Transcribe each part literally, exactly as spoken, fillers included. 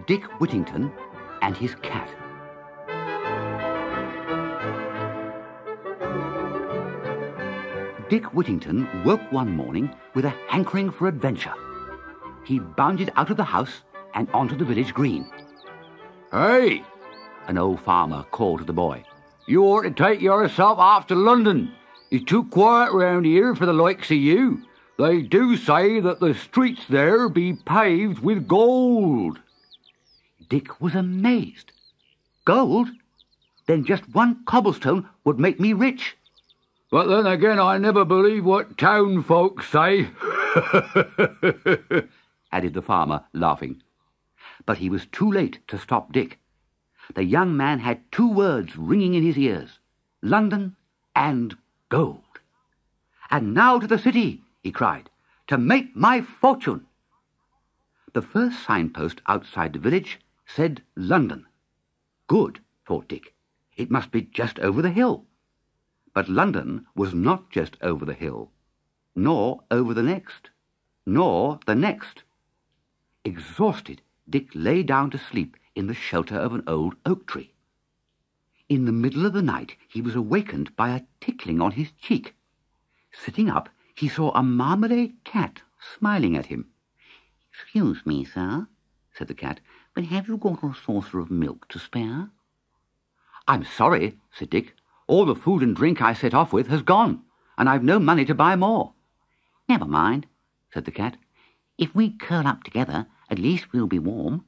Dick Whittington and his cat. Dick Whittington woke one morning with a hankering for adventure. He bounded out of the house and onto the village green. "Hey," an old farmer called to the boy, "you ought to take yourself off to London. It's too quiet round here for the likes of you. They do say that the streets there be paved with gold." Dick was amazed. Gold? Then just one cobblestone would make me rich. "But then again, I never believe what town folks say," added the farmer, laughing. But he was too late to stop Dick. The young man had two words ringing in his ears: London and gold. "And now to the city," he cried, "to make my fortune." The first signpost outside the village said London. Good, thought Dick. It must be just over the hill. But London was not just over the hill, nor over the next, nor the next. Exhausted, Dick lay down to sleep in the shelter of an old oak tree. In the middle of the night he was awakened by a tickling on his cheek. Sitting up, he saw a marmalade cat smiling at him. "Excuse me, sir," said the cat, "but have you got a saucer of milk to spare?" "I'm sorry," said Dick. "All the food and drink I set off with has gone, and I've no money to buy more." "Never mind," said the cat. "If we curl up together, at least we'll be warm."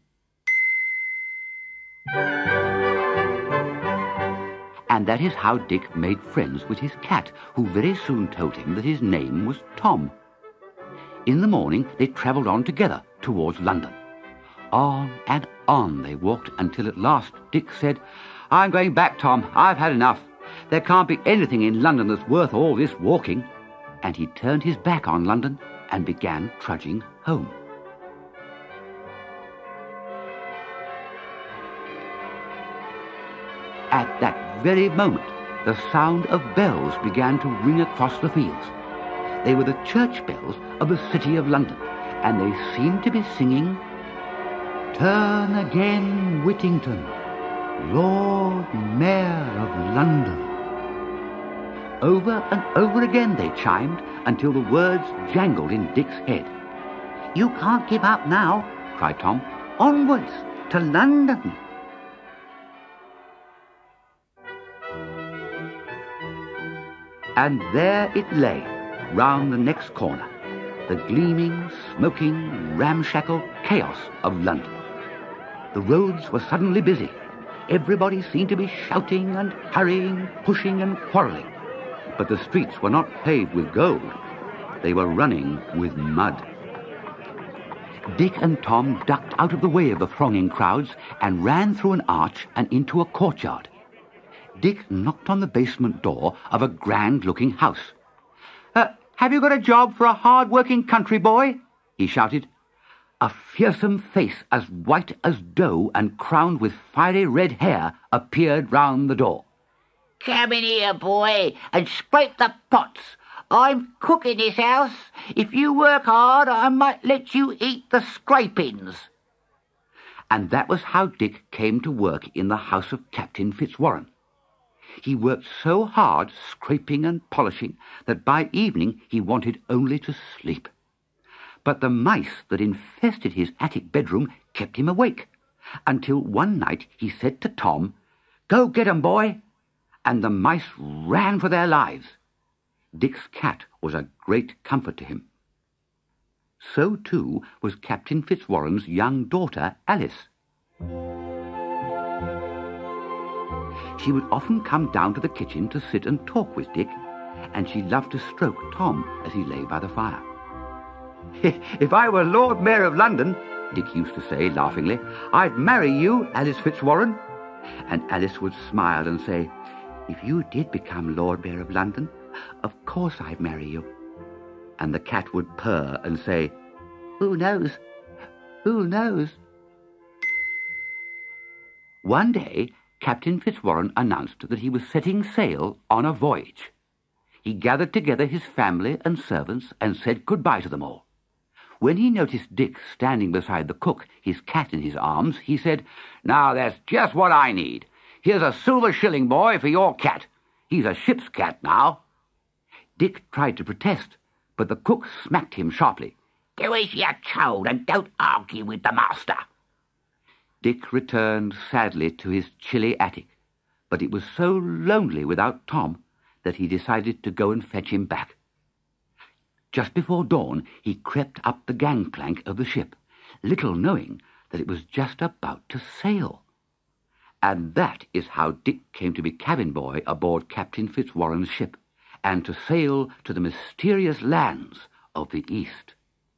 And that is how Dick made friends with his cat, who very soon told him that his name was Tom. In the morning they travelled on together towards London. On and on they walked until at last Dick said, "I'm going back, Tom. I've had enough. There can't be anything in London that's worth all this walking." And he turned his back on London and began trudging home. At that very moment, the sound of bells began to ring across the fields. They were the church bells of the city of London, and they seemed to be singing, "Turn again, Whittington, Lord Mayor of London." Over and over again they chimed until the words jangled in Dick's head. "You can't give up now," cried Tom. "Onwards to London." And there it lay, round the next corner, the gleaming, smoking, ramshackle chaos of London. The roads were suddenly busy. Everybody seemed to be shouting and hurrying, pushing and quarrelling. But the streets were not paved with gold. They were running with mud. Dick and Tom ducked out of the way of the thronging crowds and ran through an arch and into a courtyard. Dick knocked on the basement door of a grand-looking house. Uh, have you got a job for a hard-working country boy?" he shouted. A fearsome face as white as dough and crowned with fiery red hair appeared round the door. "Come in here, boy, and scrape the pots. I'm cook in this house. If you work hard, I might let you eat the scrapings." And that was how Dick came to work in the house of Captain Fitzwarren. He worked so hard, scraping and polishing, that by evening he wanted only to sleep. But the mice that infested his attic bedroom kept him awake, until one night he said to Tom, "Go get 'em, boy!" And the mice ran for their lives. Dick's cat was a great comfort to him. So, too, was Captain Fitzwarren's young daughter, Alice. She would often come down to the kitchen to sit and talk with Dick, and she loved to stroke Tom as he lay by the fire. "If I were Lord Mayor of London," Dick used to say laughingly, "I'd marry you, Alice Fitzwarren." And Alice would smile and say, "If you did become Lord Mayor of London, of course I'd marry you." And the cat would purr and say, "Who knows? Who knows?" One day, Captain Fitzwarren announced that he was setting sail on a voyage. He gathered together his family and servants and said goodbye to them all. When he noticed Dick standing beside the cook, his cat in his arms, he said, "Now that's just what I need. Here's a silver shilling, boy, for your cat. He's a ship's cat now." Dick tried to protest, but the cook smacked him sharply. "Do as you're told and don't argue with the master." Dick returned sadly to his chilly attic, but it was so lonely without Tom that he decided to go and fetch him back. Just before dawn, he crept up the gangplank of the ship, little knowing that it was just about to sail. And that is how Dick came to be cabin boy aboard Captain Fitzwarren's ship, and to sail to the mysterious lands of the East.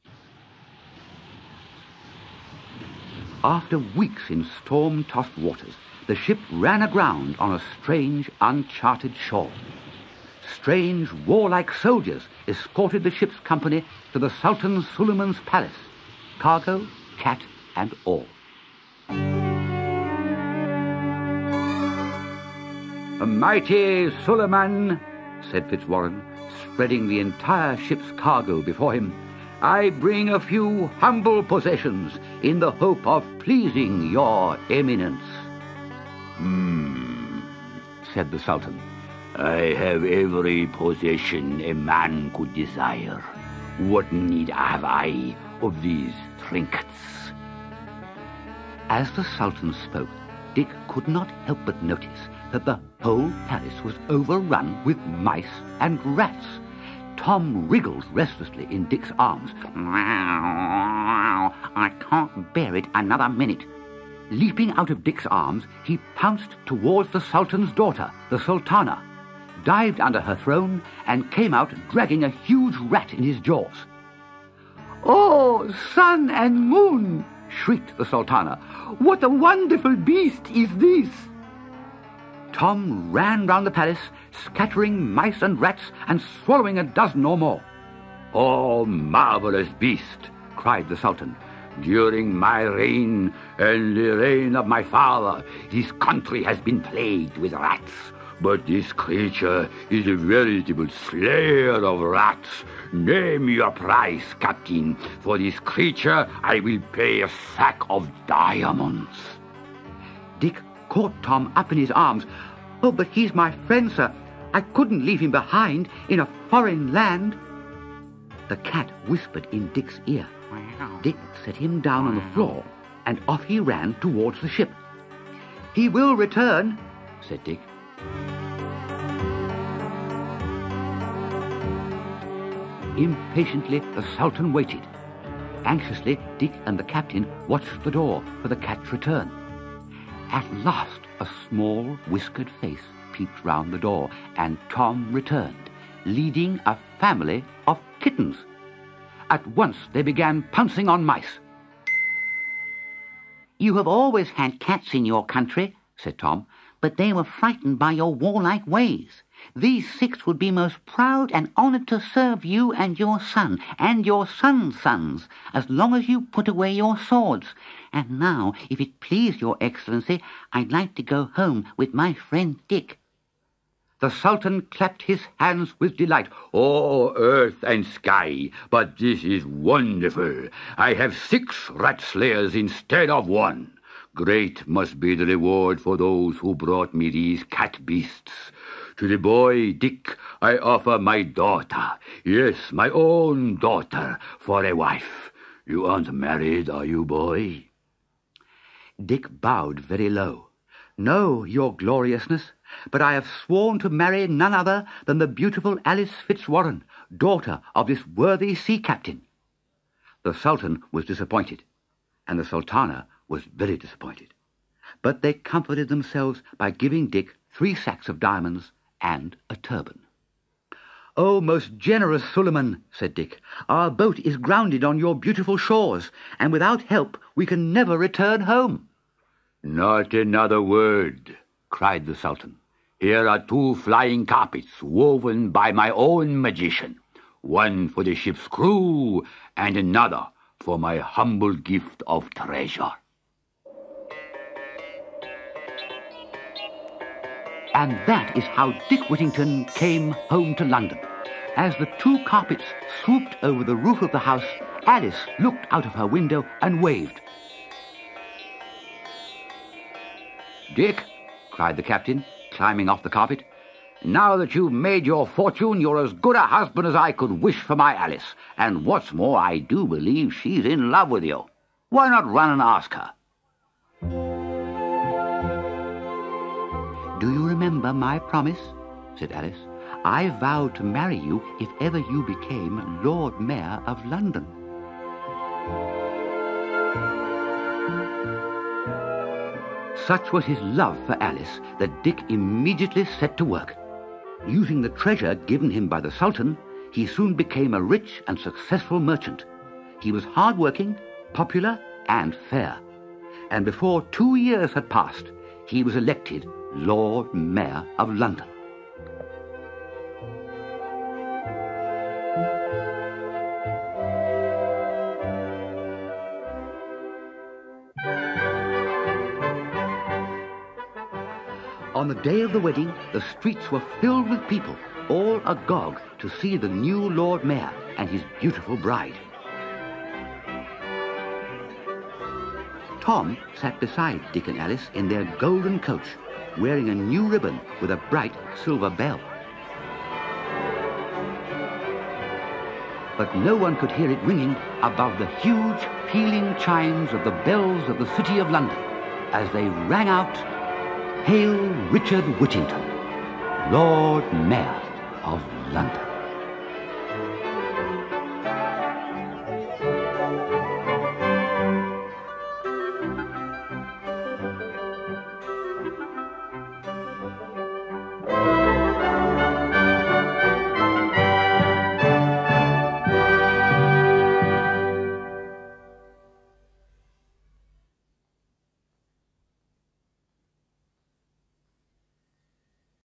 After weeks in storm-tossed waters, the ship ran aground on a strange, uncharted shore. Strange, warlike soldiers escorted the ship's company to the Sultan Suleiman's palace, cargo, cat, and all. "A mighty Suleiman," said Fitzwarren, spreading the entire ship's cargo before him, "I bring a few humble possessions in the hope of pleasing your eminence." Hmm, said the Sultan. "I have every possession a man could desire. What need have I of these trinkets?" As the Sultan spoke, Dick could not help but notice that the whole palace was overrun with mice and rats. Tom wriggled restlessly in Dick's arms. "I can't bear it another minute." Leaping out of Dick's arms, he pounced towards the Sultan's daughter, the Sultana, dived under her throne, and came out dragging a huge rat in his jaws. "Oh, sun and moon!" shrieked the Sultana. "What a wonderful beast is this!" Tom ran round the palace, scattering mice and rats and swallowing a dozen or more. "Oh, marvelous beast!" cried the Sultan. "During my reign and the reign of my father, this country has been plagued with rats. But this creature is a veritable slayer of rats. Name your price, Captain. For this creature I will pay a sack of diamonds." Dick caught Tom up in his arms. "Oh, but he's my friend, sir. I couldn't leave him behind in a foreign land." The cat whispered in Dick's ear. Dick set him down on the floor, and off he ran towards the ship. "He will return," said Dick. Impatiently, the Sultan waited. Anxiously, Dick and the captain watched the door for the cat's return. At last, a small, whiskered face peeped round the door, and Tom returned, leading a family of kittens. At once they began pouncing on mice. "You have always had cats in your country," said Tom, "but they were frightened by your warlike ways. These six would be most proud and honoured to serve you and your son, and your son's sons, as long as you put away your swords. And now, if it please your Excellency, I'd like to go home with my friend Dick." The Sultan clapped his hands with delight. "Oh, earth and sky, but this is wonderful. I have six rat slayers instead of one. Great must be the reward for those who brought me these cat beasts. To the boy, Dick, I offer my daughter, yes, my own daughter, for a wife. You aren't married, are you, boy?" Dick bowed very low. "No, your gloriousness, but I have sworn to marry none other than the beautiful Alice Fitzwarren, daughter of this worthy sea captain." The Sultan was disappointed, and the Sultana was very disappointed. But they comforted themselves by giving Dick three sacks of diamonds and a turban. "Oh, most generous Suleiman," said Dick, "our boat is grounded on your beautiful shores, and without help we can never return home." "Not another word," cried the Sultan. "Here are two flying carpets woven by my own magician, one for the ship's crew and another for my humble gift of treasure." And that is how Dick Whittington came home to London. As the two carpets swooped over the roof of the house, Alice looked out of her window and waved. "Dick," cried the captain, climbing off the carpet, "now that you've made your fortune, you're as good a husband as I could wish for my Alice. And what's more, I do believe she's in love with you. Why not run and ask her?" "Do you remember my promise?" said Alice. "I vowed to marry you if ever you became Lord Mayor of London." Such was his love for Alice that Dick immediately set to work. Using the treasure given him by the Sultan, he soon became a rich and successful merchant. He was hard-working, popular, and fair. And before two years had passed, he was elected Lord Mayor of London. On the day of the wedding, the streets were filled with people, all agog to see the new Lord Mayor and his beautiful bride. Tom sat beside Dick and Alice in their golden coach, wearing a new ribbon with a bright silver bell. But no one could hear it ringing above the huge, pealing chimes of the bells of the City of London as they rang out, "Hail Richard Whittington, Lord Mayor of London."